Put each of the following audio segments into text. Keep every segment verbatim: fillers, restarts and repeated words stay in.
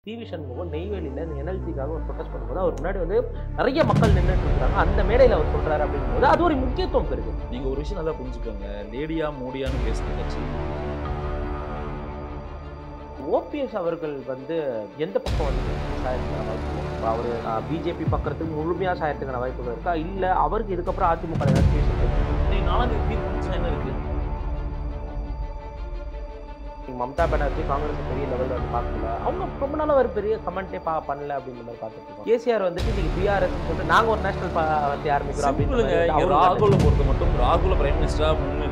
TV Shanmugam நெய்வேலியில் இந்த என்எல்சிக்காக ஒரு ப்ரொடெஸ்ட் பண்ணும்போது அவர் முன்னாடி வந்து நிறைய மக்கள் நின்றுட்டு இருக்காங்க. அந்த மேடையில் அவர் சொல்றாரு அப்படிங்கும்போது அது ஒரு முக்கியத்துவம் பெறுது. நீங்க ஒரு விஷயம் நல்லா புரிஞ்சுக்கோங்க. லேடியா மோடியான்னு பேசுற கட்சி ஓபிஎஸ் அவர்கள் வந்து எந்த பக்கம் வந்து சாயத்துக்கான வாய்ப்பு, அவர் பிஜேபி பக்கத்துக்கு முழுமையா சாயத்துக்கான வாய்ப்புகள் இருக்கா, இல்ல அவருக்கு இதுக்கப்புறம் அதிமுக ஏதாவது பேசுறது நாலாவது தீர்ப்பு என்ன இருக்கு? மம்தா பானர்ஜி காங்கிரஸ் பெரிய லெவலில் வந்து பார்க்கல, அவங்க ரொம்ப நாளாக ஒரு பெரிய கமெண்ட்டே பா பண்ணல அப்படின்ற மாதிரி பார்த்துட்டு இருக்கோம். கேசிஆர் வந்துட்டு நீங்கள் பிஆர்எஸ் சொல்லிட்டு நாங்கள் ஒரு நேஷனல் பார்ட்டி ஆரம்பிக்கிறோம் அப்படின்னு ராகுலை பொறுத்த மட்டும் ராகுல பிரைம் மினிஸ்டரா முன்னு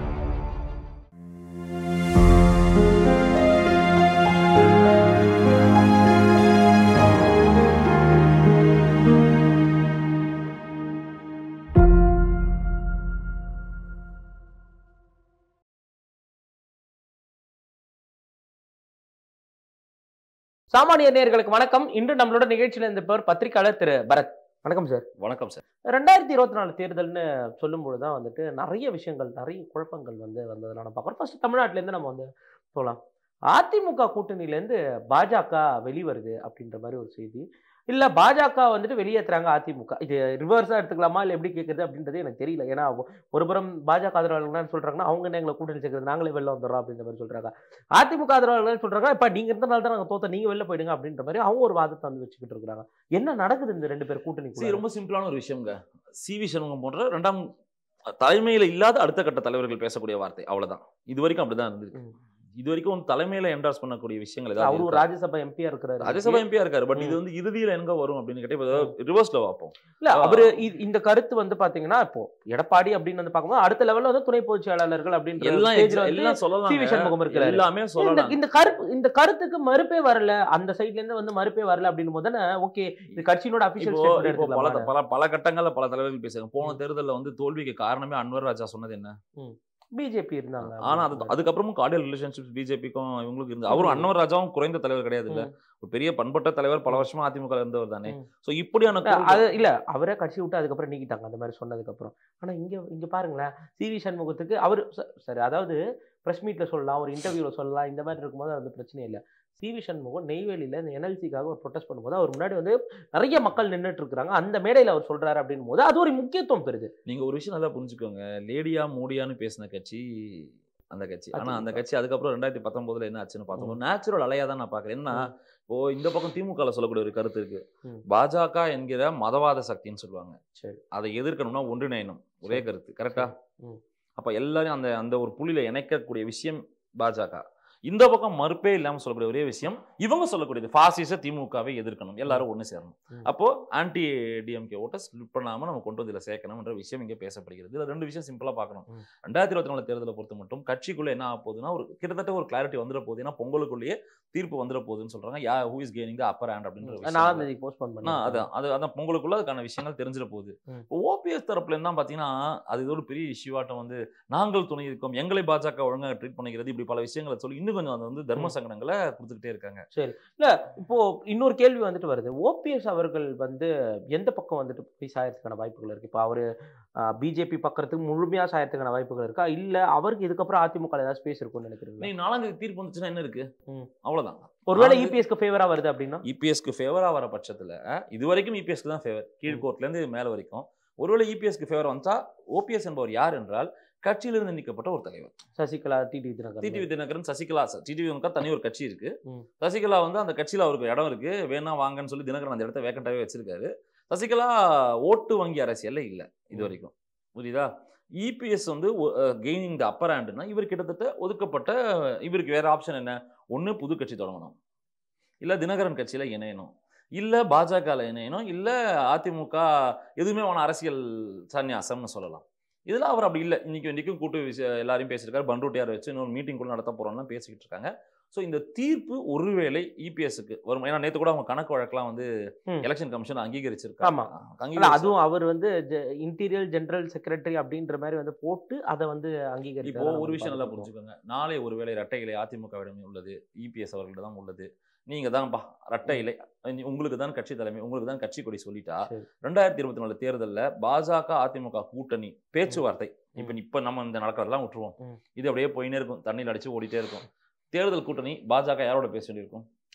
சாமானிய நேயர்களுக்கு வணக்கம். இன்று நம்மளோட நிகழ்ச்சியில் இருந்த பேர் பத்திரிகையாளர் திரு பரத். வணக்கம் சார். வணக்கம் சார். ரெண்டாயிரத்தி இருபத்தி நாலு தேர்தல்னு சொல்லும்போது தான் வந்துட்டு நிறைய விஷயங்கள் நிறைய குழப்பங்கள் வந்து வந்ததெல்லாம் நான் பார்க்குறோம். ஃபர்ஸ்ட் தமிழ்நாட்டிலேருந்து நம்ம வந்து போகலாம். அதிமுக கூட்டணியிலேருந்து பாஜக வெளிவருது அப்படின்ற மாதிரி ஒரு செய்தி, இல்லை பாஜக வந்துட்டு வெளியேற்றுறாங்க அதிமுக. இது ரிவர்ஸாக எடுத்துக்கலாமா இல்லை எப்படி கேட்குறது அப்படின்றது எனக்கு தெரியல. ஏன்னா ஒரு புறம் பாஜக ஆதரவாளர்கள் சொல்கிறாங்கன்னா அவங்க என்ன எங்களை கூட்டணி சேர்க்குறது, நாங்களே வெளில வந்துடுறோம் அப்படின்ற மாதிரி சொல்கிறாங்க. அதிமுக ஆதரவாளர்கள் சொல்கிறாங்க இப்போ நீங்கள் இருந்தனால தான் நாங்கள் தோத்த, நீங்கள் வெளில போயிடுங்க அப்படின்ற மாதிரி அவங்க ஒரு வாதத்தை வந்து வச்சுக்கிட்டு இருக்கிறாங்க. என்ன நடக்குது இந்த ரெண்டு பேர் கூட்டணி? ரொம்ப சிம்பிளான ஒரு விஷயங்க. சி வி சண்முகம் போன்ற ரெண்டாம் தலைமையில் இல்லாத அடுத்த கட்ட தலைவர்கள் பேசக்கூடிய வார்த்தை அவ்வளோதான். இது வரைக்கும் அப்படிதான் இருந்தது. இது வரைக்கும் தலைமையில என்டார்ஸ் பண்ணக்கூடிய விஷயங்கள் ஏதாவது அவரு ராஜ்யசபா எம்பியா இருக்கிறாரு, ராஜ்யசபா எம்பியா இருக்காரு. பட் இது வந்து இறுதியில எங்க வரும் அப்படின்னு கேட்டா ரிவர்ஸ்ல பார்ப்போம். இல்ல அவரு இந்த கருத்து வந்து பாத்தீங்கன்னா இப்போ எடப்பாடி அப்படின்னு வந்து பார்க்கும்போது அடுத்த லெவல்ல வந்து துணை பொதுச் செயலாளர்கள் அப்படின்னு எல்லாம் எல்லாம் சொல்லலாம். சி வி சண்முகம் இருக்கிறாரு, எல்லாமே சொல்லலாம். இந்த கருத்து இந்த கருத்துக்கு மறுப்பே வரல, அந்த சைட்ல இருந்து வந்து மறுப்பே வரல அப்படின்னு போது தானே ஓகே இது கட்சியினோட அபிஷியல் ஸ்டேட்மென்ட். பல பல பல கட்டங்கள்ல பல தலைவர்கள் பேசுறாங்க. போன தேர்தலில் வந்து தோல்விக்கு காரணமே அன்வர் ராஜா சொன்னது என்ன? பிஜேபி இருந்தாங்க. ஆனா அது அதுக்கப்புறமும் கார்டியல் ரிலேஷன்ஷிப் பிஜேபிக்கும் இவங்களுக்கு இருந்து. அவரும் அன்வர் ராஜாவும் குறைந்த தலைவர் கிடையாது இல்ல, ஒரு பெரிய பண்பட்ட தலைவர், பல வருஷமா அதிமுக இருந்தவர் தானே. சோ இப்படியான இல்ல அவரே கட்சி விட்டு அதுக்கப்புறம் நீக்கிட்டாங்க அந்த மாதிரி சொன்னதுக்கு அப்புறம். ஆனா இங்க இங்க பாருங்களேன், சி வி சண்முகத்துக்கு அவரு சரி, அதாவது பிரஸ் மீட்ல சொல்லலாம், ஒரு இன்டர்வியூல சொல்லலாம், இந்த மாதிரி இருக்கும்போது அது பிரச்சனை இல்லை. சி வி சண்முகம் நெய்வேலியில் இந்த என்எல்சிக்காக ஒரு ப்ரொடெஸ்ட் பண்ணும்போது அவர் முன்னாடி வந்து நிறைய மக்கள் நின்றுட்டு இருக்காங்க. அந்த மேடையில் அவர் சொல்றாரு அப்படின் போது அது ஒரு முக்கியத்துவம் பெறுது. நீங்க ஒரு விஷயம் நல்லா புரிஞ்சுக்கோங்க. லேடியா மோடியான்னு பேசின கட்சி அந்த கட்சி. ஆனா அந்த கட்சி அதுக்கப்புறம் ரெண்டாயிரத்தி பத்தொன்பதுல என்ன ஆச்சுன்னு பார்த்தோம், நேச்சுரல் அலையா தான் நான் பாக்குறேன். என்ன இப்போ இந்த பக்கம் திமுக சொல்லக்கூடிய ஒரு கருத்து இருக்கு, பாஜக என்கிற மதவாத சக்தின்னு சொல்லுவாங்க. சரி, அதை எதிர்க்கணும்னா ஒன்றிணையணும், ஒரே கருத்து. கரெக்டா? அப்ப எல்லாரும் அந்த அந்த ஒரு புள்ளியில இணைக்கக்கூடிய விஷயம் பாஜக. இந்த பக்கம் மறுப்பே இல்லாமல் சொல்லக்கூடிய ஒரே விஷயம் இவங்க சொல்லக்கூடியது பாசிச திமுகவை எதிர்க்கணும், எல்லாரும் ஒன்று சேரணும். அப்போ ஆன்டி டிஎம்கே ஓட்டை ஸ்பிளிட் பண்ணாம நம்ம கொண்டு வந்து இதில் சேர்க்கணும் என்ற விஷயம் இங்கே பேசப்படுகிறது. இதில் ரெண்டு விஷயம் சிம்பிளா பார்க்கணும். ரெண்டாயிரத்தி இருபத்தி நாலு தேர்தலை பொறுத்த மட்டும் கட்சிக்குள்ள என்ன ஆக போகுதுன்னா ஒரு கிட்டத்தட்ட ஒரு கிளாரிட்டி வந்துட போகுது. ஏன்னா பொங்கலுக்குள்ளேயே தீர்ப்பு வந்துட போகுதுன்னு சொல்றாங்க. Yeah who is gaining the upper hand அப்படின்ற அதான் அது அதான் பொங்கலுக்குள்ள அதுக்கான விஷயங்கள் தெரிஞ்சிட போகுது. ஓபிஎஸ் தரப்புல இருந்தா பாத்தீங்கன்னா அது இது ஒரு பெரிய இஷ்யூவாட்டம் வந்து நாங்கள் துணை இருக்கோம், எங்களை பாஜக ஒழுங்காக ட்ரீட் பண்ணிக்கிறது, இப்படி பல விஷயங்களை சொல்லி இன்னும் கொஞ்சம் வந்து தர்ம சங்கடங்களை கொடுத்துக்கிட்டே இருக்காங்க. சரி, இல்ல இப்போ இன்னொரு கேள்வி வந்துட்டு வருது, ஓபிஎஸ் அவர்கள் வந்து எந்த பக்கம் வந்துட்டு போய் சாயறதுக்கான வாய்ப்புகள் இருக்கு? இப்போ அவரு பிஜேபி பக்கத்துக்கு முழுமையா சாயறதுக்கான வாய்ப்புகள் இருக்கா, இல்ல அவருக்கு இதுக்கப்புறம் அதிமுக ஏதாவது ஸ்பேஸ் இருக்கும்னு நினைக்கிறீங்க? நீ நாலாவது தீர்ப்பு வந்துச்சுன்னா என்ன இருக்கு, அவ்வளவுதான். ஒருவேளை இபிஎஸ்க்கு ஃபேவரா வருது அப்படின்னா, இபிஎஸ்க்கு ஃபேவரா வர பட்சத்துல இது வரைக்கும் இபிஎஸ்க்கு தான் ஃபேவர், கீழ்கோர்ட்ல இருந்து மேல வரைக்கும். ஒருவேளை இபிஎஸ்க்கு ஃபேவர் வந்தா ஓபிஎஸ் என்பவர் யார் என்றால் கட்சியிலிருந்து நீக்கப்பட்ட ஒரு தலைவர் சசிகலா, டிடிவி தினகரன். டிடிவி தினகரன் சசிகலா, டிடிவி தனி ஒரு கட்சி இருக்கு. சசிகலா வந்து அந்த கட்சியில அவருக்கு இடம் இருக்கு, வேணா வாங்கன்னு சொல்லி தினகரன் அந்த இடத்த வேக்கண்டாவே வச்சிருக்காரு. சசிகலா ஓட்டு வங்கி அரசியல்ல இல்ல இது வரைக்கும், புரியுதா? இபிஎஸ் வந்து கெய்னிங் தி அப்பர் ஹேண்ட்னா இவர் கிட்டத்தட்ட ஒதுக்கப்பட்ட, இவருக்கு வேற ஆப்ஷன் என்ன, ஒன்னு புது கட்சி தொடங்கணும், இல்ல தினகரன் கட்சியில இணையணும், இல்ல பாஜக இணையணும், இல்ல அதிமுக எதுவுமே வேணாம், அரசியல் சன்னியாசம்னு சொல்லலாம். இதெல்லாம் அவர் அப்படி இல்லை. இன்னைக்கு இன்னைக்கும் கூட்டு விஷயம் எல்லாரையும் பேசியிருக்காரு, பண்ருட்டியார் வச்சு இன்னொரு மீட்டிங் கூட நடத்த போறோம்னா பேசிக்கிட்டு இருக்காங்க. ஸோ இந்த தீர்ப்பு ஒருவேளை இபிஎஸ்க்கு வரும். ஏன்னா நேற்று கூட அவங்க கணக்கு வழக்கெல்லாம் வந்து எலெக்ஷன் கமிஷன் அங்கீகரிச்சிருக்காங்க. அதுவும் அவர் வந்து இன்டீரியர் ஜெனரல் செக்ரட்டரி அப்படின்ற மாதிரி வந்து போட்டு அதை வந்து அங்கீகரி. இப்போ ஒரு விஷயம் நல்லா புரிஞ்சுக்கோங்க, நாளை ஒருவேளை இரட்டை இலை அதிமுகவிடம் உள்ளது, இபிஎஸ் அவர்களிடம் தான் உள்ளது, நீங்க தான்ப்பா இரட்டை இலை, உங்களுக்கு தான் கட்சி தலைமை, உங்களுக்கு தான் கட்சி கொடி சொல்லிட்டா ரெண்டாயிரத்தி இருபத்தி நாலு தேர்தலில் பாஜக அதிமுக கூட்டணி பேச்சுவார்த்தை இப்ப இப்ப நம்ம இந்த நடக்கிறதெல்லாம் விட்டுருவோம், இது அப்படியே போயினே இருக்கும், தண்ணியில் அடிச்சு ஓடிட்டே இருக்கும். தேர்தல் கூட்டணி பாஜக யாரோட பேச வேண்டியிருக்கும்?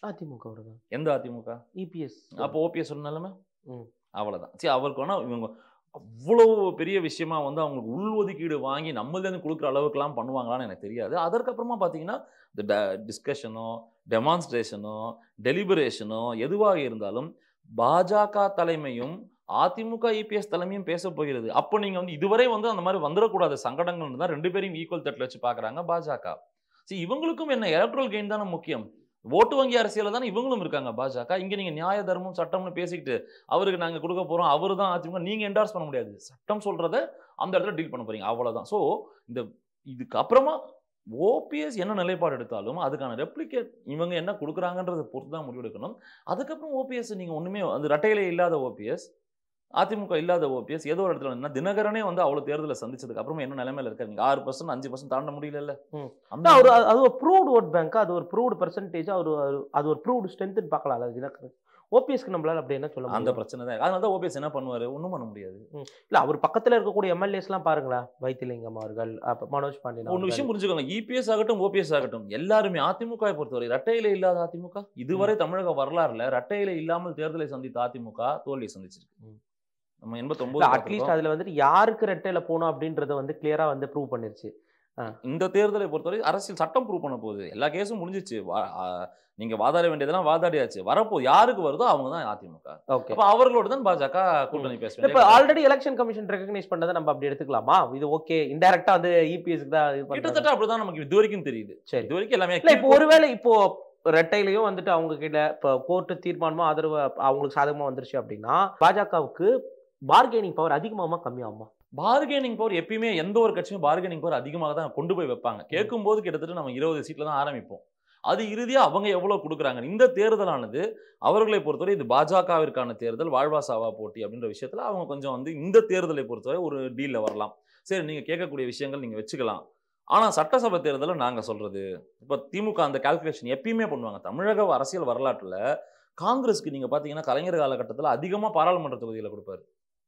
அதிமுக தான். எந்த அதிமுக? இபிஎஸ். அப்போ ஓபிஎஸ் சொன்னாலுமே ம் அவ்வளவுதான். சரி, அவருக்கு வேணா இவங்க அவ்வளவு பெரிய விஷயமா வந்து அவங்களுக்கு உள்ஒதுக்கீடு வாங்கி நம்மளேருந்து கொடுக்குற அளவுக்குலாம் பண்ணுவாங்களான்னு எனக்கு தெரியாது. அதற்கப்புறமா பார்த்தீங்கன்னா இந்த டிஸ்கஷனோ டெமான்ஸ்ட்ரேஷனோ டெலிபரேஷனோ எதுவாக இருந்தாலும் பாஜக தலைமையும் அதிமுக இபிஎஸ் தலைமையும் பேச போகிறது. அப்போ நீங்க வந்து இதுவரை வந்து அந்த மாதிரி வந்துடக்கூடாத சங்கடங்கள் தான் ரெண்டு பேரையும் ஈக்குவல் தட்டில் வச்சு பார்க்குறாங்க பாஜக. சரி, இவங்களுக்கும் என்ன எலக்ட்ரல் கெயின் தானே முக்கியம். ஓட்டு வங்கி அரசியல தானே இவங்களும் இருக்காங்க பாஜக. இங்க நீங்க நியாய தர்மம் சட்டம்னு பேசிக்கிட்டு அவருக்கு நாங்க கொடுக்க போறோம், அவரு தான் அதிமுக, நீங்க என்டார்ஸ் பண்ண முடியாது. சட்டம் சொல்றத அந்த இடத்துல டீல் பண்ண போறீங்க, அவ்வளவுதான். ஸோ இந்த இதுக்கு அப்புறமா ஓபிஎஸ் என்ன நிலைப்பாடு எடுத்தாலும் அதுக்கான ரெப்ளிகேட் இவங்க என்ன கொடுக்குறாங்கன்றதை பொறுத்து தான் முடிவெடுக்கணும். அதுக்கப்புறம் ஓபிஎஸ் நீங்க ஒண்ணுமே அது ரெட்டையிலே இல்லாத ஓபிஎஸ், அதிமுக இல்லாத ஓபிஎஸ் ஏதோ ஒரு இடத்துல என்ன தினகரனே வந்து அவ்வளவு தேர்தலை சந்திச்சதுக்கு அப்புறமா என்ன நிலைமையில இருக்காரு? நீங்க ஆறு பர்சன்ட் அஞ்சு பர்சன்ட் தாண்ட முடியல. அது ஒரு ப்ரூவ்டு ஓட் பேங்க், அது ஒரு ப்ரூவ்டு பெர்சன்டேஜ், அது ஒரு ப்ரூவ்டு ஸ்ட்ரென்த் பார்க்கலாம். தினகரன் ஓபிஎஸ்க்கு நம்மளால அப்படி என்ன சொல்ல அந்த பிரச்சனை தான். அதனால தான் ஓபிஎஸ் என்ன பண்ணுவாரு, ஒன்றும் பண்ண முடியாது. இல்ல அவர் பக்கத்துல இருக்கக்கூடிய எம்எல்ஏஸ் எல்லாம் பாருங்களேன், வைத்திலிங்கம் அவர்கள், மனோஜ் பாண்டியன். ஒரு விஷயம் புரிஞ்சுக்கோங்க, இபிஎஸ் ஆகட்டும் ஓபிஎஸ் ஆகட்டும் எல்லாருமே அதிமுக பொறுத்தவரை ரெட்டையில இல்லாத அதிமுக. இதுவரை தமிழக வரலாறுல ரெட்டையில இல்லாமல் தேர்தலை சந்தித்த அதிமுக தோல்வியை சந்திச்சிருக்கு. நம்ம எண்பத்தி ஒன்பது அட்லீஸ்ட் அதுல வந்துட்டு யாருக்கு ரெட்டையில போகணும் அப்படின்றத வந்து கிளியரா வந்து ப்ரூவ் பண்ணிருச்சு. இந்த தேர்தலை பொறுத்தவரை அரசியல் சட்டம் ப்ரூவ் பண்ண போகுது. எல்லா கேஸும் முடிஞ்சிச்சு. நீங்க வாதாட வேண்டியதெல்லாம் வாதாடியாச்சு. வரப்போது யாருக்கு வருதோ அவங்க தான் அதிமுக. அப்ப அவர்களோட தான் பாஜக கூட்டணி பேசுவாங்க. இப்ப ஆல்ரெடி எலெக்ஷன் கமிஷன் ரெகக்னைஸ் பண்ணதை நம்ம அப்படி எடுத்துக்கலாமா? இது ஓகே, இன்டைரக்டா வந்து இபிஎஸ்க்கு தான் கிட்டத்தட்ட அப்படிதான் நமக்கு இது வரைக்கும் தெரியுது. சரி, இது வரைக்கும் எல்லாமே இல்ல. இப்போ ஒருவேளை இப்போ ரெட்டையிலையும் வந்துட்டு அவங்க கிட்ட இப்போ கோர்ட்டு தீர்மானமா ஆதரவு அவங்களுக்கு சாதகமா வந்துருச்சு அப்படின்னா பாஜகவுக்கு பார்கெனிங் பவர் அதிகமாகுமா கம்மியாகுமா? பார்கெனிங் பவர் எப்பயுமே எந்த ஒரு கட்சியும் பார்கெனிங் பவர் அதிகமாக தான் கொண்டு போய் வைப்பாங்க. கேட்கும் போது கிட்டத்தட்ட நம்ம இருபது சீட்ல தான் ஆரம்பிப்போம். அது இறுதியா அவங்க எவ்வளவு கொடுக்குறாங்க. இந்த தேர்தலானது அவர்களை பொறுத்தவரை இது பாஜகவிற்கான தேர்தல், வாழ்வாசாவா போட்டி அப்படின்ற விஷயத்துல அவங்க கொஞ்சம் வந்து இந்த தேர்தலை பொறுத்தவரை ஒரு டீல்ல வரலாம். சரி, நீங்க கேட்கக்கூடிய விஷயங்கள் நீங்க வச்சுக்கலாம். ஆனா சட்டசபை தேர்தலில் நாங்க சொல்றது இப்ப திமுக அந்த கால்குலேஷன் எப்பயுமே பண்ணுவாங்க. தமிழக அரசியல் வரலாற்றுல காங்கிரஸ்க்கு நீங்க பாத்தீங்கன்னா கலைஞர் காலகட்டத்தில் அதிகமா பாராளுமன்ற தொகுதியில கொடுப்பாரு,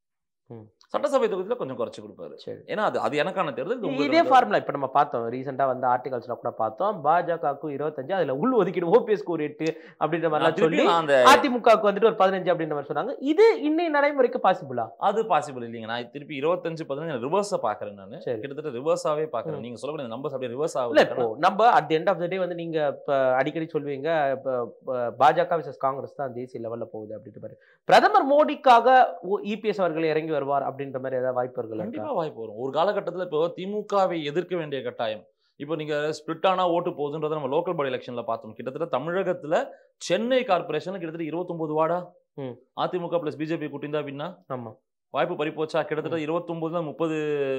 சட்டசபை தொகுதியில கொஞ்சம் குறைச்சு கொடுப்பாரு. ஏன்னா அது அது எனக்கான தேர்தல். இதே ஃபார்முலா இப்ப நம்ம பார்த்தோம், ரீசெண்டா வந்து ஆர்டிகல்ஸ்ல கூட பார்த்தோம். பாஜகவுக்கு இருபத்தஞ்சு, அதுல உள் ஒதுக்கீடு ஓபிஎஸ்க்கு ஒரு எட்டு அப்படின்ற மாதிரி சொல்லி அதிமுகவுக்கு வந்துட்டு ஒரு பதினஞ்சு அப்படின்ற மாதிரி சொன்னாங்க. இது இன்னை நடைமுறைக்கு பாசிபிளா? அது பாசிபிள் இல்லைங்க. நான் திருப்பி இருபத்தஞ்சு பதினஞ்சு ரிவர்ஸா பாக்குறேன். நான் கிட்டத்தட்ட ரிவர்ஸாவே பாக்குறேன். நீங்க சொல்லக்கூடிய நம்பர்ஸ் அப்படியே ரிவர்ஸ் ஆகுது. இப்போ நம்ம at the end of the day வந்து நீங்க அடிக்கடி சொல்வீங்க பாஜக விசஸ் காங்கிரஸ் தான் தேசிய லெவல்ல போகுது அப்படின்ற மாதிரி. பிரதமர் மோடிக்காக இபிஎஸ் அவர்கள் இறங்கி வருவார் அப்படின்ற மாதிரி ஏதாவது வாய்ப்பு இருக்கு? கண்டிப்பா வாய்ப்பு வரும். ஒரு காலகட்டத்தில் இப்போ திமுகவை எதிர்க்க வேண்டிய கட்டாயம். இப்போ நீங்க ஸ்பிளிட் ஆனா ஓட்டு போகுதுன்றத நம்ம லோக்கல் பாடி எலெக்ஷன்ல பார்த்தோம். கிட்டத்தட்ட தமிழகத்துல சென்னை கார்பரேஷன் கிட்டத்தட்ட இருபத்தி ஒன்பது வார்டா அதிமுக பிளஸ் பிஜேபி கூட்டிந்தா அப்படின்னா ஆமா வாய்ப்பு பறிப்போச்சா? கிட்டத்தட்ட இருபத்தி ஒன்பதுல முப்பது.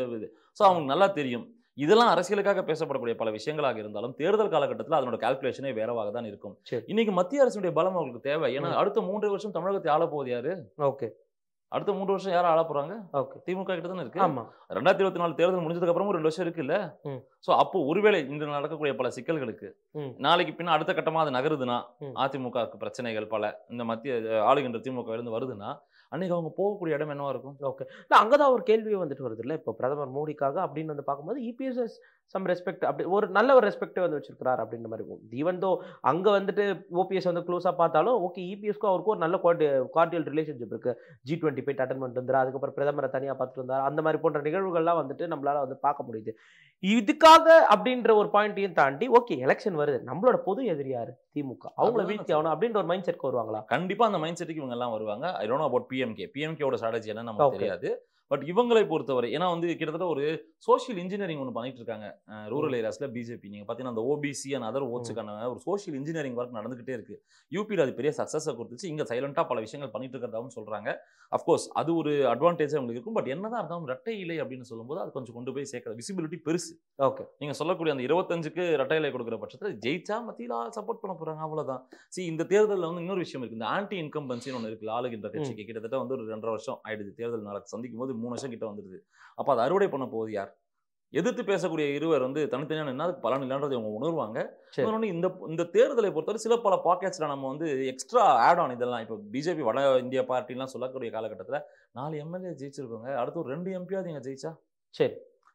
ஸோ அவங்களுக்கு நல்லா தெரியும். இதெல்லாம் அரசியலுக்காக பேசப்படக்கூடிய பல விஷயங்களாக இருந்தாலும் தேர்தல் காலகட்டத்தில் அதனோட கால்குலேஷனே வேறவாக தான் இருக்கும். இன்னைக்கு மத்திய அரசுடைய பலம் அவங்களுக்கு தேவை. ஏன்னா அடுத்த மூன்று வருஷம் தமிழகத்தை ஆள போகுது யாரு? ஓகே, அடுத்த மூன்று வருஷம் யாரும் ஆள போறாங்க? திமுக கிட்ட தானே இருக்கு. ரெண்டாயிரத்தி இருபத்தி நாலு தேர்தல் முடிஞ்சதுக்கு அப்புறமும் ரெண்டு வருஷம் இருக்குல்ல. சோ அப்போ ஒருவேளை இன்று நடக்கக்கூடிய பல சிக்கல்களுக்கு நாளைக்கு பின்ன அடுத்த கட்டமா அது நகருதுன்னா, அதிமுகவுக்கு பிரச்சனைகள் பல இந்த மத்திய ஆளுகின்ற திமுக இருந்து வருதுன்னா அன்னைக்கு அவங்க போகக்கூடிய இடம் என்னவா இருக்கும்? ஓகே, அங்கதான் ஒரு கேள்வியும் வந்துட்டு வருது இல்ல. இப்போ பிரதமர் மோடிக்காக அப்படின்னு வந்து பார்க்கும்போது இபிஎஸ் சம் ரெஸ்பெக்ட், அப்படி ஒரு நல்ல ஒரு ரெஸ்பெக்ட் வந்து வச்சிருக்கிறார் அப்படின்ற மாதிரி இருக்கும். ஈவன் தோ அங்க வந்துட்டு ஓபிஎஸ் வந்து க்ளோஸா பார்த்தாலும் ஓகே, இபிஎஸ்க்கும் அவருக்கும் ஒரு நல்ல கார்டியல் ரிலேஷன்ஷிப் இருக்கு. ஜி டுவெண்ட்டி போயிட்டு அட்டன் பண்ணிட்டு இருந்தார், அதுக்கப்புறம் பிரதமரை தனியாக பார்த்துட்டு இருந்தார். அந்த மாதிரி போன்ற நிகழ்வுகள்லாம் வந்துட்டு நம்மளால வந்து பார்க்க முடியுது. இதுக்காக அப்படின்ற ஒரு பாயிண்ட்டையும் தாண்டி ஓகே எலெக்ஷன் வருது, நம்மளோட பொது எதிரி யாரு? திமுக, அவங்கள வீழ்த்தி ஆகணும் அப்படின்ற ஒரு மைண்ட் செட்க்கு வருவாங்களா? கண்டிப்பா அந்த மைண்ட் செட்டுக்கு இவங்க எல்லாம் வருவாங்க. I don't know about PMK. பிஎம்கேவோட ஸ்ட்ராட்டஜி என்ன நமக்கு தெரியாது. பட் இவங்களை பொறுத்தவரை ஏன்னா வந்து கிட்டத்தட்ட ஒரு சோஷியல் இன்ஜினியரிங் ஒன்று பண்ணிட்டு இருக்காங்க ரூரல் ஏரியாஸ்ல பிஜேபி. நீங்க பாத்தீங்கன்னா அந்த ஓபிசி அண்ட் அதர் ஓட்ஸுக்கான ஒரு சோஷியல் இன்ஜினியரிங் ஒர்க் நடந்துகிட்டே இருக்கு. யூபியில் அது பெரிய சக்சஸை கொடுத்துச்சு. இங்க சைலண்டா பல விஷயங்கள் பண்ணிட்டு இருக்கிறதாவும் சொல்றாங்க. அஃப்கோர்ஸ் அது ஒரு அட்வான்டேஜ் அவங்களுக்கு இருக்கும். பட் என்னதான் இருந்தாலும் ரெட்டை இலை அப்படின்னு சொல்லும்போது அது கொஞ்சம் கொண்டு போய் சேர்க்கிற விசிபிலிட்டி பெருசு. ஓகே, நீங்க சொல்லக்கூடிய அந்த இருபத்தஞ்சுக்கு ரெட்டை இலை கொடுக்குற பட்சத்தில் ஜெயிச்சா மத்தியில சப்போர்ட் பண்ண போறாங்க, அவ்வளவுதான். சி இந்த தேர்தலில் வந்து இன்னொரு விஷயம் இருக்கு. இந்த ஆன்டி இன்கம்பன்சின்னு ஒன்று இருக்கு ஆளுகின்ற கட்சிக்கு. கிட்டத்தட்ட வந்து ஒரு ரெண்டரை வருஷம் ஆயிடுது தேர்தல் நடக்க சந்திக்கும் போது மூணு வருஷம் கிட்ட வந்துடுது. அப்ப அதை அறுவடை பண்ண போகுது யார்? எதிர்த்து பேசக்கூடிய இருவர் வந்து தனித்தனியான என்ன பலன் இல்லைன்றதை அவங்க உணர்வாங்க. இந்த இந்த தேர்தலை பொறுத்தவரை சில பல பாக்கெட்ஸ்ல நம்ம வந்து எக்ஸ்ட்ரா ஆட் ஆன் இதெல்லாம் இப்போ பிஜேபி வட இந்திய பார்ட்டிலாம் சொல்லக்கூடிய காலகட்டத்தில் நாலு எம்எல்ஏ ஜெயிச்சிருக்கோங்க, அடுத்து ஒரு ரெண்டு எம்பியாவது நீங்க ஜெயிச்சா சரி.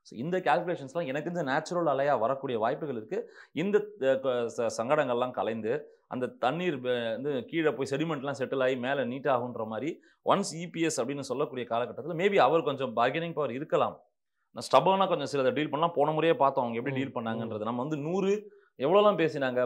ஸோ இந்த கால்குலேஷன்ஸ்லாம் எனக்கு இந்த நேச்சுரல் அலையாக வரக்கூடிய வாய்ப்புகள் இருக்குது. இந்த சங்கடங்கள்லாம் கலைந்து அந்த தண்ணீர் வந்து கீழே போய் செடிமெண்ட்லாம் செட்டில் ஆகி மேலே நீட்டாக ஆகுன்ற மாதிரி ஒன்ஸ் இபிஎஸ் அப்படின்னு சொல்லக்கூடிய காலகட்டத்தில் மேபி அவர் கொஞ்சம் பார்கெனிங் பவர் இருக்கலாம். நான் ஸ்டபனாக கொஞ்சம் சில டீல் பண்ணலாம். போன முறையே பார்த்தோம் அவங்க எப்படி டீல் பண்ணாங்கன்றது. நம்ம வந்து நூறு எவ்வளோலாம் பேசினாங்க,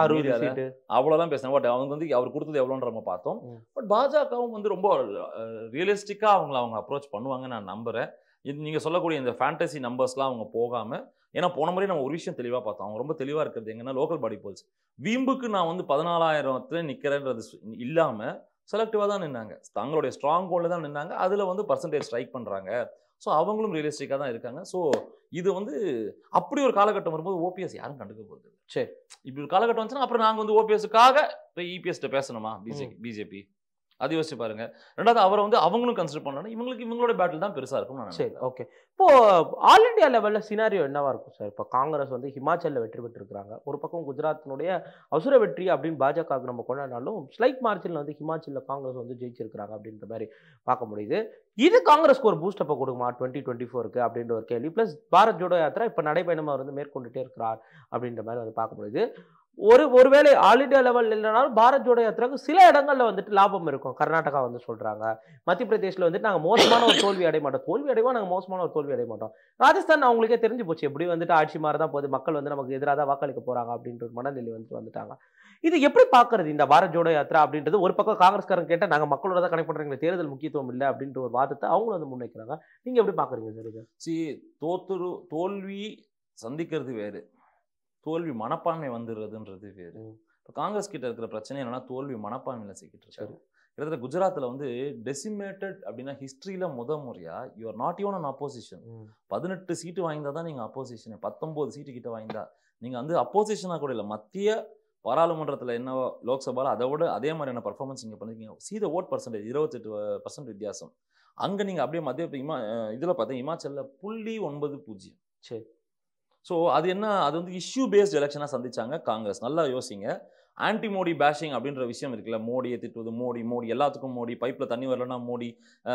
அவ்வளோலாம் பேசினாங்க. பட் அவங்க வந்து அவர் கொடுத்தது எவ்வளோன்ற நம்ம பார்த்தோம். பட் பாஜகவும் வந்து ரொம்ப ரியலிஸ்டிக்காக அவங்கள அவங்க அப்ரோச் பண்ணுவாங்கன்னு நான் நம்புகிறேன். இது நீங்கள் சொல்லக்கூடிய இந்த ஃபேண்டசி நம்பர்ஸ்லாம் அவங்க போகாமல், ஏன்னா போன முறை நம்ம ஒரு விஷயம் தெளிவாக பார்த்தோம். அவங்க ரொம்ப தெளிவாக இருக்கிறது எங்கன்னா லோக்கல் பாடி போல்ஸ் வீம்புக்கு நான் வந்து பதினாலாயிரத்துல நிற்கிறேன்றது இல்லாமல் செலக்டிவாக தான் நின்னாங்க. தங்களுடைய ஸ்ட்ராங் கோல்ல தான் நின்னாங்க. அதில் வந்து பர்சன்டேஜ் ஸ்ட்ரைக் பண்ணுறாங்க. ஸோ அவங்களும் ரியலிஸ்டிக்காக தான் இருக்காங்க. ஸோ இது வந்து அப்படி ஒரு காலகட்டம் வரும்போது ஓபிஎஸ் யாரும் கண்டுக்க போகுது. சரி, இப்படி ஒரு காலகட்டம் வந்துச்சுன்னா அப்புறம் நாங்கள் வந்து ஓபிஎஸ்க்காக இப்போ இபிஎஸ்ட்ட பேசணுமா பிஜேபி பிஜேபி அது யோசிச்சு பாருங்க. ரெண்டாவது அவரை வந்து அவங்களும் கன்சிடர் பண்ணணும். இவங்களுக்கு இவங்களோட பேட்டில் தான் பெருசா இருக்கும். சரி, ஓகே. இப்போ ஆல் இண்டியா லெவல்ல சினாரியோ என்னவா இருக்கும் சார்? இப்போ காங்கிரஸ் வந்து ஹிமாச்சல்ல வெற்றி பெற்றிருக்காங்க. ஒரு பக்கம் குஜராத்தினுடைய அவசர வெற்றி அப்படின்னு பாஜகவுக்கு நம்ம கொண்டாடினாலும் ஸ்லைட் மார்ஜின்ல வந்து ஹிமாச்சல்ல காங்கிரஸ் வந்து ஜெயிச்சிருக்காங்க அப்படின்ற மாதிரி பார்க்க முடியுது. இது காங்கிரஸ்க்கு ஒரு பூஸ்ட் அப்ப கொடுக்குமா டுவெண்ட்டி டுவெண்ட்டி ஃபோருக்கு அப்படின்ற ஒரு கேள்வி. பிளஸ் பாரத் ஜோடோ யாத்திரா இப்போ நடைபயணமா வந்து மேற்கொண்டுட்டே இருக்கிறார் அப்படின்ற மாதிரி வந்து பார்க்க முடியுது. ஒரு ஒருவேளை ஆல் இண்டியா லெவல் இல்லைனாலும் பாரத் ஜோடோ யாத்திராவுக்கு சில இடங்கள்ல வந்துட்டு லாபம் இருக்கும். கர்நாடகா வந்து சொல்றாங்க, மத்திய பிரதேஷ்ல வந்துட்டு நாங்கள் மோசமான ஒரு தோல்வி அடைய மாட்டோம், தோல்வி அடைவோம் நாங்கள் மோசமான ஒரு தோல்வி அடைய மாட்டோம். ராஜஸ்தான் அவங்களுக்கே தெரிஞ்சு போச்சு, எப்படி வந்துட்டு ஆட்சி மாறி தான் போகுது, மக்கள் வந்து நமக்கு எதிராக தான் வாக்களிக்க போறாங்க அப்படின்ற ஒரு மனநிலை வந்துட்டு வந்துட்டாங்க. இது எப்படி பாக்குறது இந்த பாரத் ஜோடோ யாத்திரா அப்படின்றது? ஒரு பக்கம் காங்கிரஸ்காரங்க கேட்டால் நாங்கள் மக்களோட தான் கனெக்ட் பண்றீங்க, தேர்தல் முக்கியத்துவம் இல்லை அப்படின்ற ஒரு வாதத்தை அவங்களும் வந்து முன்வைக்கிறாங்க. நீங்க எப்படி பாக்குறீங்க சார் இது? சி தோத்துரு தோல்வி சந்திக்கிறது வேறு, தோல்வி மனப்பான்மை வந்துடுறதுன்றது வேறு. இப்போ காங்கிரஸ் கிட்ட இருக்கிற பிரச்சனை என்னன்னா தோல்வி மனப்பான்மையில் சிக்கிட்டு இருக்காரு. கிட்டத்தட்ட குஜராத்தில் வந்து டெசிமேட்டட் அப்படின்னா ஹிஸ்ட்ரியில் முத முறையா you are not even an opposition. பதினெட்டு சீட்டு வாய்ந்தா தான் நீங்கள் அப்போசிஷன், பத்தொம்போது சீட்டு கிட்ட வாய்ந்தா நீங்கள் வந்து அப்போசிஷனாக கூட இல்லை. மத்திய பாராளுமன்றத்தில் என்ன லோக்சபாவில் அதை விட அதே மாதிரியான பர்ஃபார்மன்ஸ் நீங்கள் பண்ணிருக்கீங்க. சி த ஓட் பர்சன்டேஜ் இருபத்தெட்டு பர்சன்ட் வித்தியாசம். அங்கே நீங்கள் அப்படியே மத்திய இமா இதில் பார்த்தீங்க இமாச்சலில் புள்ளி ஒன்பது பூஜ்ஜியம். சரி, ஸோ அது என்ன, அது வந்து இஷ்யூ பேஸ்ட் எலெக்ஷனாக சந்திச்சாங்க காங்கிரஸ். நல்லா யோசிங்க. ஆன்டி மோடி பேஷிங் அப்படின்ற விஷயம் இருக்குல்ல, மோடியை திட்டுவது, மோடி மோடி எல்லாத்துக்கும் மோடி, பைப்பில் தண்ணி வரலன்னா மோடி,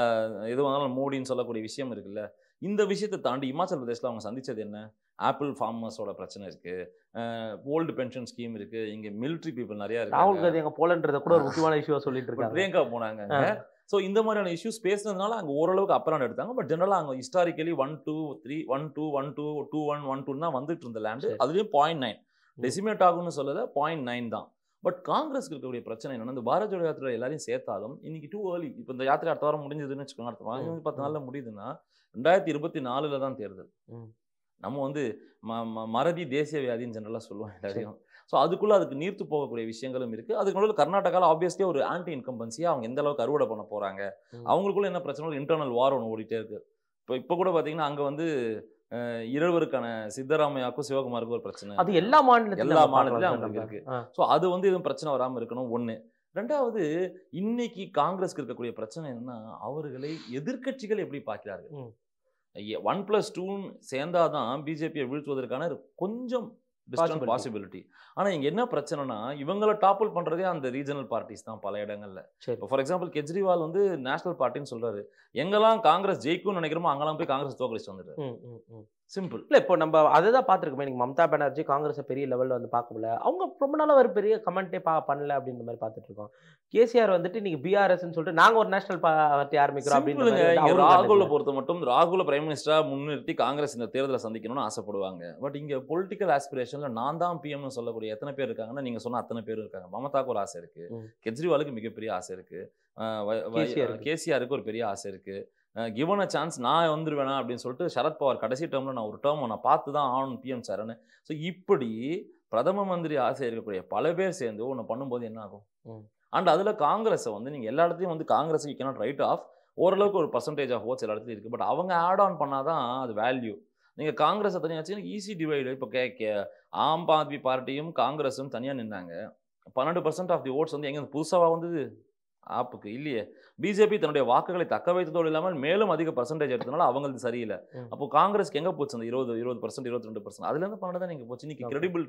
எது வந்தாலும் மோடின்னு சொல்லக்கூடிய விஷயம் இருக்குல்ல. இந்த விஷயத்தை தாண்டி இமாச்சல் பிரதேசில் அவங்க சந்திச்சது என்ன? ஆப்பிள் ஃபார்மர்ஸோட பிரச்சனை இருக்கு, ஓல்டு பென்ஷன் ஸ்கீம் இருக்கு, இங்கே மிலிட்ரி பீப்புள் நிறையா இருக்கு. ராகுல் காந்தி எங்க போலன்றத கூட ஒரு முக்கியமான இஷ்யூவாக சொல்லிட்டு இருக்காங்க. பிரியங்கா போனாங்க. ஸோ இந்த மாதிரியான இஷ்யூஸ் பேசுனதுனால அங்கே ஓரளவுக்கு அப்பரான் எடுத்தாங்க. பட் ஜென்ரலாக அங்கே historically one two three one two one two two one one டூன்னு தான் வந்துட்டு இருந்த லேண்டு. அதுலேயும் பாயிண்ட் நைன் டெசிமேட் ஆகும்னு சொல்லலை, பாயிண்ட் நைன் தான். பட் காங்கிரஸ்க்கு இருக்கக்கூடிய பிரச்சனை என்னன்னா இந்த பாரத் ஜோடோ யாத்திரை எல்லாரையும் சேர்த்தாலும் இன்னைக்கு டூ ஏர்லி. இப்போ இந்த யாத்திரை அடுத்த வாரம் முடிஞ்சதுன்னு வச்சுக்கோங்க, அடுத்த வாரம் பத்து நாளில் முடியுதுன்னா ரெண்டாயிரத்தி இருபத்தி நாலுல தான் தேர்தல். நம்ம வந்து ம மறதி தேசிய வியாதின்னு ஜென்ரலாக சொல்லுவோம் எல்லாரையும். ஸோ அதுக்குள்ளே அதுக்கு நீர்த்து போகக்கூடிய விஷயங்களும் இருக்குது. அதுக்கு நடுவில் கர்நாடகாவில் ஆப்வியஸ்லி ஒரு ஆன்டி இன்கம்பன்சியாக அவங்க எந்த அளவுக்கு அறுவடை பண்ண போகிறாங்க, அவங்களுக்குள்ள என்ன பிரச்சனை, இன்டர்னல் வார் ஒன்று ஓடிட்டே இருக்குது. இப்போ இப்போ கூட பார்த்தீங்கன்னா அங்கே வந்து இருவருக்கான சித்தராமையாக்கும் சிவகுமாருக்கும் ஒரு பிரச்சனை, அது எல்லா மாநிலத்திலும் எல்லா மாநிலத்திலும் அவங்களுக்கு இருக்குது. ஸோ அது வந்து எதுவும் பிரச்சனை வராமல் இருக்கணும் ஒன்று. ரெண்டாவது, இன்னைக்கு காங்கிரஸ்க்கு இருக்கக்கூடிய பிரச்சனை என்னன்னா அவர்களை எதிர்கட்சிகள் எப்படி பார்க்கிறார்கள். ஒன் பிளஸ் டூன்னு சேர்ந்தாதான் பிஜேபியை வீழ்த்துவதற்கான கொஞ்சம் டிஸ்டன்ட் பாசிபிலிட்டி. ஆனால் இங்கே என்ன பிரச்சனைனா இவங்களை டாப்பிள் பண்ணுறதே அந்த ரீஜனல் பார்ட்டிஸ் தான் பல இடங்களில். இப்போ ஃபார் எக்ஸாம்பிள் கெஜ்ரிவால் வந்து நேஷனல் பார்ட்டின்னு சொல்கிறாரு, எங்கெல்லாம் காங்கிரஸ் ஜெயிக்கும்னு நினைக்கிறோமோ அங்கெல்லாம் போய் காங்கிரஸ் தோக்கடிச்சு வந்துடுறாரு. சிம்பிள். இல்லை இப்போ நம்ம அதை தான் பார்த்துருக்கோமே, நீங்கள் மம்தா பானர்ஜி காங்கிரஸை பெரிய லெவலில் வந்து பார்க்கல, அவங்க ரொம்ப நாளாக ஒரு பெரிய கமெண்ட்டே பா பண்ணல அப்படின்ற மாதிரி பார்த்துட்டு இருக்கோம். கேசிஆர் வந்துட்டு நீங்கள் பிஆர்எஸ்ன்னு சொல்லிட்டு நாங்கள் ஒரு நேஷனல் பார்ட்டி ஆரம்பிக்கிறோம் அப்படின்னு. ராகுலை பொறுத்த மட்டும் ராகுல பிரைம் மினிஸ்டராக முன்னிறுத்தி காங்கிரஸ் இந்த தேர்தலை சந்திக்கணும்னு ஆசைப்படுவாங்க. பட் இங்கே பொலிட்டிக்கல் ஆஸ்பிரேஷனில் நான் தான் பிஎம்னு சொல்லக்கூடிய எத்தனை பேர் இருக்காங்கன்னா நீங்கள் சொன்ன அத்தனை பேர் இருக்காங்க. மமதாக்கு ஒரு ஆசை இருக்குது, கெஜ்ரிவாலுக்கு மிகப்பெரிய ஆசை இருக்குது, கேசிஆருக்கு ஒரு பெரிய ஆசை இருக்குது. கிவன் அ சான்ஸ் நான் வந்துடுவேனா அப்படின்னு சொல்லிட்டு சரத்பவார் கடைசி டேர்மில் நான் ஒரு டேர்ம் நான் பார்த்து தான் ஆகணும் பிஎம் சார்னு. ஸோ இப்படி பிரதம மந்திரி ஆசை இருக்கக்கூடிய பல பேர் சேர்ந்து ஒன்று பண்ணும்போது என்ன ஆகும்? அண்ட் அதில் காங்கிரஸை வந்து நீங்கள் எல்லா இடத்துலையும் வந்து Congress you cannot write off, ஓரளவுக்கு ஒரு பர்சன்டேஜ் ஆஃப் ஓட்ஸ் எல்லா இடத்துலையும் இருக்குது. பட் அவங்க ஆட் ஆன் பண்ணால் தான் அது வேல்யூ. நீங்கள் காங்கிரஸை தனியாச்சு ஈஸி டிவைடு. இப்போ கே கே ஆம் ஆத்மி பார்ட்டியும் காங்கிரஸும் தனியாக நின்னாங்க. பன்னெண்டு பர்சன்ட் ஆஃப் தி ஓட்ஸ் வந்து எங்கே புதுசாக வந்தது ஆப்புக்கு இல்லையே. பிஜேபி தன்னுடைய வாக்குகளை தக்க வைத்ததோடு இல்லாமல் மேலும் அதிக பர்சன்டேஜ் எடுத்தனால அவங்களுக்கு சரியில்லை. அப்போ காங்கிரஸ்க்கு எங்கே போச்சு அந்த இருபது இருபது பர்சன்ட் இருபத்தி ரெண்டு பர்சன்ட் அதுலேருந்து பன்னெண்டு தான் நீங்கள் போச்சு. இன்னைக்கு கிரெடிபிலிட்டி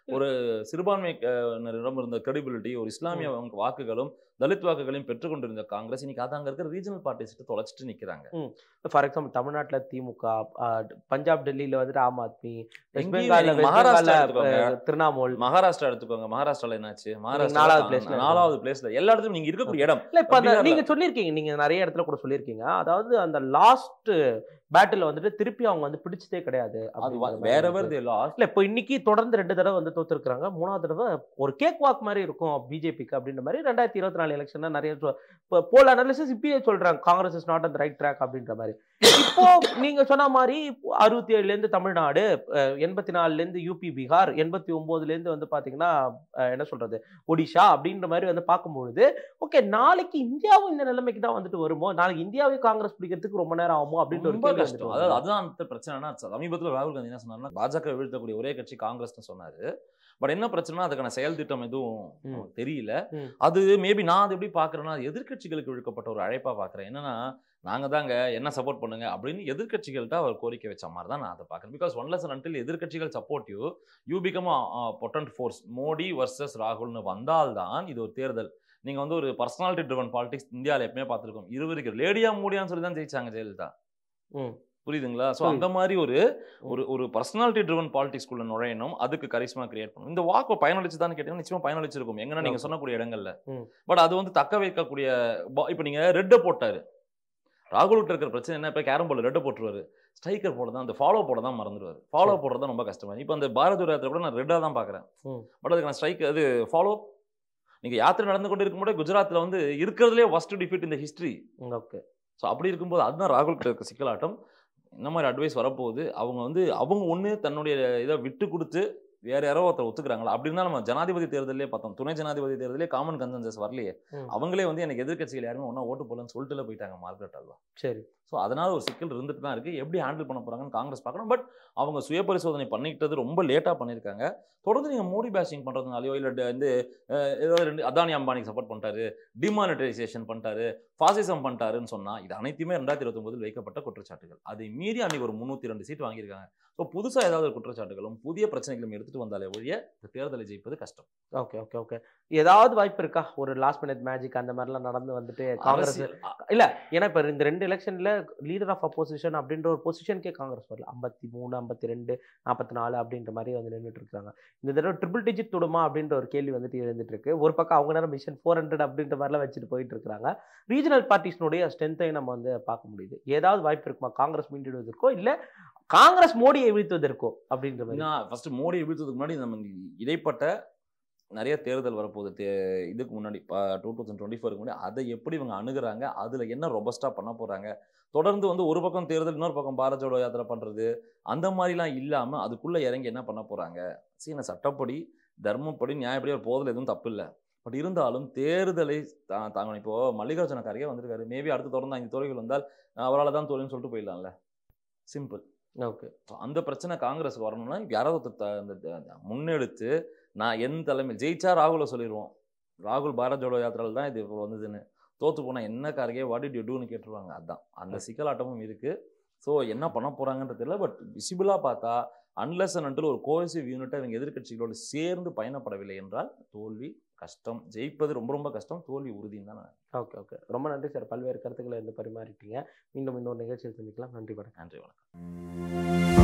ஒரு சிறுபான்மையினரிடம் இருந்த கிரெடிபிலிட்டி, ஒரு இஸ்லாமிய வாக்குகளும் தலித் வாக்குகளையும் பெற்றுக்கொண்டிருந்த காங்கிரஸ் இன்னைக்கு அது அங்க இருக்கிற ரீஜனல் பார்ட்டிஸ் தொலைச்சிட்டு நிக்கிறாங்க. ஃபார் எக்ஸாம்பிள் தமிழ்நாட்டுல திமுக, பஞ்சாப் டெல்லியில வந்துட்டு ஆம் ஆத்மி, வெஸ்ட் பெங்கால்ல பெங்கால்ல திரிணாமுல், மகாராஷ்டிரா எடுத்துக்கோங்க. மகாராஷ்டிரால என்னாச்சு? நாலாவது மகாராஷ்டிரா பிளேஸ்ல நாலாவது பிளேஸ்ல எல்லா இடத்துலயும் நீங்க இருக்கக்கூடிய இடம். இல்ல இப்ப நீங்க சொல்லியிருக்கீங்க, நீங்க நிறைய இடத்துல கூட சொல்லியிருக்கீங்க, அதாவது அந்த லாஸ்ட் பேட்டில் வந்துட்டு திருப்பி அவங்க வந்து பிடிச்சதே கிடையாது. Wherever they lost. இல்ல இப்போ இன்னைக்கு தொடர்ந்து ரெண்டு தடவை வந்து தோத்துருக்காங்க. மூணாவது தடவை ஒரு கேக் வாக் மாதிரி இருக்கும் பிஜேபிக்கு அப்படின்ற மாதிரி ரெண்டாயிரத்தி இருபத்தி நாலு எலெக்ஷன் நிறைய போல் அனாலிசிஸ் இப்பயே சொல்றாங்க Congress is not on the right track அப்படின்ற மாதிரி. இப்போ நீங்க சொன்ன மாதிரி அறுபத்தி ஏழுல இருந்து தமிழ்நாடு, எண்பத்தி நாலுல இருந்து யூபி பீகார், எண்பத்தி ஒன்பதுல இருந்து வந்து பாத்தீங்கன்னா என்ன சொல்றது ஒடிஷா அப்படின்ற மாதிரி வந்து பார்க்கும்பொழுது ஓகே நாளைக்கு இந்தியாவும் இந்த நிலைமைக்கு தான் வந்துட்டு வருமோ, நாளைக்கு இந்தியாவே காங்கிரஸ் பிடிக்கிறதுக்கு ரொம்ப நேரம் ஆகுமோ அப்படின்னு ஒரு கஷ்டம். அதாவது அதுதான் பிரச்சனைனா, சமீபத்தில் ராகுல் காந்தி என்ன சொன்னாருன்னா பாஜக வீழ்த்தக்கூடிய ஒரே கட்சி காங்கிரஸ்னு சொன்னாரு. பட் என்ன பிரச்சனை, அதுக்கான செயல் திட்டம் எதுவும் தெரியல. அது மேபி நான் அது எப்படி பாக்குறேன்னா, எதிர்கட்சிகளுக்கு விழுக்கப்பட்ட ஒரு அழைப்பா பாக்குறேன். என்னன்னா நாங்க தாங்க என்ன சப்போர்ட் பண்ணுங்க அப்படின்னு எதிர்கட்சிகள்கிட்ட அவர் கோரிக்கை வச்ச மாதிரி தான் நான் அதை பார்க்குறேன். பிகாஸ் ஒன்லெஸ் அண்ட் அன்டில் எதிர்கட்சிகள் support you you become potent force. Modi versus ராகுல்னு வந்தால்தான் இது ஒரு தேர்தல். நீங்க வந்து ஒரு பர்சனாலிட்டி ட்ரிவன் பாலிடிக்ஸ் இந்தியாவில் எப்பவுமே பார்த்துருக்கோம். இருவருக்கு லேடியா மூடியான்னு சொல்லி தான் ஜெயிச்சாங்க ஜெயலலிதா. புரியுதுங்களா? ஸோ அந்த மாதிரி ஒரு ஒரு ஒரு பர்சனாலிட்டி ட்ரிவன் பாலிடிக்ஸ்குள்ள நுழையணும், அதுக்கு கரிஸ்மா கிரியேட் பண்ணணும். இந்த வாக்கு பயனளிச்சு தான் கேட்டீங்கன்னா நிச்சயமா பயனளிச்சிருக்கும் எங்கன்னா நீங்க சொன்னக்கூடிய இடங்கள்ல. பட் அது வந்து தக்க வைக்கக்கூடிய இப்போ நீங்க ரெட்டை போட்டாரு ராகுல் கிட்ட இருக்கிற பிரச்சனை என்ன, இப்போ கேரம் போர்டில் ரெட்டை போட்டுருவாரு, ஸ்ட்ரைக்கர் போட தான் அந்த ஃபாலோ போட தான் மறந்துடுவார். ஃபாலோ போடுறது தான் ரொம்ப கஷ்டமா. இப்போ அந்த பாரத் யாத்திரை கூட நான் ரெட்டாக தான் பார்க்குறேன். பட் அதுக்கு நான் ஸ்ட்ரைக் அது ஃபாலோ. நீங்கள் யாத்திரை நடந்து கொண்டு இருக்கும்போது குஜராத்தில் வந்து இருக்கிறதுலே ஃபர்ஸ்ட் டிஃபீட் இந்த ஹிஸ்ட்ரி. ஓகே. ஸோ அப்படி இருக்கும்போது அதுதான் ராகுல் கிட்ட இருக்க சிக்கலாட்டம். இந்த மாதிரி அட்வைஸ் வரப்போகுது. அவங்க வந்து அவங்க ஒன்று தன்னுடைய இதை விட்டு கொடுத்து வேற யாரோ ஒருத்தர் ஒத்துக்கிறாங்களா அப்படின்னா நம்ம ஜனாதிபதி தேர்தலே பார்த்தோம். துணை ஜனாதிபதி தேர்தலே காமன் கன்சென்சஸ் வரலையே. அவங்களே வந்து எனக்கு எதிர்கட்சிகள் யாருமே ஒன்றா ஓட்டு போடலன்னு சொல்லிட்டு போயிட்டாங்க மார்கரெட் அல்வா. சரி. ஸோ அதனால ஒரு சிக்கல் இருந்துட்டு தான் இருக்கு. எப்படி ஹேண்டில் பண்ண போறாங்கன்னு காங்கிரஸ் பார்க்கணும். பட் அவங்க சுய பரிசோதனை பண்ணிக்கிட்டது ரொம்ப லேட்டாக பண்ணியிருக்காங்க. தொடர்ந்து நீங்கள் மோடி பேஷிங் பண்ணுறதுனாலையோ இல்லை வந்து ஏதாவது ரெண்டு அதானி அம்பானிக்கு சப்போர்ட் பண்ணிட்டாரு, டிமானிட்டைசேஷன் பண்ணிட்டாரு, ஃபாசிசம் பண்ணிட்டாருன்னு சொன்னால் இது அனைத்துமே ரெண்டாயிரத்தி இருபத்தி ஒன்பதில் வைக்கப்பட்ட குற்றச்சாட்டுகள். அதை மீறி அன்னைக்கு ஒரு முந்நூற்றி ரெண்டு சீட் வாங்கியிருக்காங்க. ஸோ புதுசாக ஏதாவது குற்றச்சாட்டுகளும் புதிய பிரச்சனைகளும் எடுத்துட்டு வந்தாலே ஒழிய இந்த தேர்தலை ஜெயிப்பது கஷ்டம். ஓகே ஓகே ஓகே ஏதாவது வாய்ப்பு இருக்கா ஒரு லாஸ்ட் மினிட் மேஜிக் அந்த மாதிரிலாம் நடந்து வந்துட்டு காங்கிரஸ் இல்லை? ஏன்னா இப்போ இந்த ரெண்டு எலெக்ஷனில் லீடர் ஆஃப் அப்போசிஷன் அப்படின்ற ஒரு பொசிஷனுக்கே காங்கிரஸ் வரல. ஐம்பத்தி மூணு ஐம்பத்தி ரெண்டு நாற்பத்தி நாலு அப்படின்ற மாதிரி வந்து நின்றுட்டு இருக்காங்க. இந்த தடவை ட்ரிபிள் டிஜிட் தொடுமா அப்படின்ற ஒரு கேள்வி வந்துட்டு எழுந்துட்டு இருக்கு. ஒரு பக்கம் அவங்க நேரம் மிஷன் ஃபோர் ஹண்ட்ரட் அப்படின்ற மாதிரிலாம் வச்சுட்டு போயிட்டு இருக்காங்க. ரீஜனல் பார்ட்டிஸ்னுடைய ஸ்ட்ரென்த்தை நம்ம வந்து பார்க்க முடியுது. ஏதாவது வாய்ப்பு இருக்குமா காங்கிரஸ் மீண்டிடுவதற்கோ இல்லை காங்கிரஸ் மோடியை வீழ்த்துவதற்கோ அப்படின்ற மாதிரி? ஃபர்ஸ்ட் மோடியை வீழ்த்துவதற்கு முன்னாடி நம்ம இடைப்பட்ட நிறைய தேர்தல் வரப்போகுது. தே இதுக்கு முன்னாடி டூ தௌசண்ட் டுவெண்ட்டி ஃபோருக்கு முன்னாடி அதை எப்படி இவங்க அணுகுறாங்க, அதில் என்ன ரொபஸ்டாக பண்ண போகிறாங்க, தொடர்ந்து வந்து ஒரு பக்கம் தேர்தல் இன்னொரு பக்கம் பாரத் ஜோடோ யாத்திரை பண்ணுறது அந்த மாதிரிலாம் இல்லாமல் அதுக்குள்ளே இறங்கி என்ன பண்ண போகிறாங்க. சீன சட்டப்படி தர்மப்படி நியாயப்படி ஒரு போதில் எதுவும் தப்பு இல்லை. பட் இருந்தாலும் தேர்தலை தா தாங்க இப்போது மல்லிகார்ஜுன கார்கே வந்திருக்காரு. மேபி அடுத்து தொடர்ந்து ஐந்து துறைகள் வந்தால் அவரால் தான் தோல்வின்னு சொல்லிட்டு போயிடலாம்ல. சிம்பிள். ஓகே. அந்த பிரச்சனை காங்கிரஸுக்கு வரணும்னா யாராவது அந்த முன்னெடுத்து நான் என் தலைமை ஜெயிச்சா ராகுலை சொல்லிடுவோம், ராகுல் பாரத் ஜோடோ யாத்திராவில் தான் இது இப்போ வந்ததுன்னு. தோற்று போனால் என்ன கார்கே வாட் டிட் யூ டூன்னு கேட்டுருவாங்க. அதுதான் அந்த சிக்கலாட்டமும் இருக்குது. ஸோ என்ன பண்ண போகிறாங்கன்றது தெரியல. பட் விசிபிளாக பார்த்தா அன்லெஸ் அண்ட் அன்டில் ஒரு கோஹெசிவ் யூனிட்டை இவங்க எதிர்கட்சிகளோடு சேர்ந்து பயணப்படவில்லை என்றால் தோல்வி கஷ்டம். ஜெயிப்பது ரொம்ப ரொம்ப கஷ்டம், தோல்வி உறுதின்னு தான். ஓகே ஓகே ரொம்ப நன்றி சார். பல்வேறு கருத்துக்களை வந்து பரிமாறிட்டீங்க. மீண்டும் இன்னொரு நிகழ்ச்சியில் சந்திக்கலாம். நன்றி வணக்கம். நன்றி வணக்கம்.